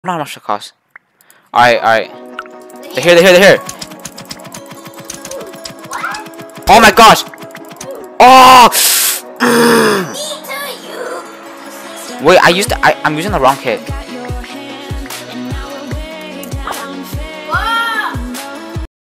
Not how much it costs. Alright. They're here. Oh my gosh! Oh! Wait, I'm using the wrong kit.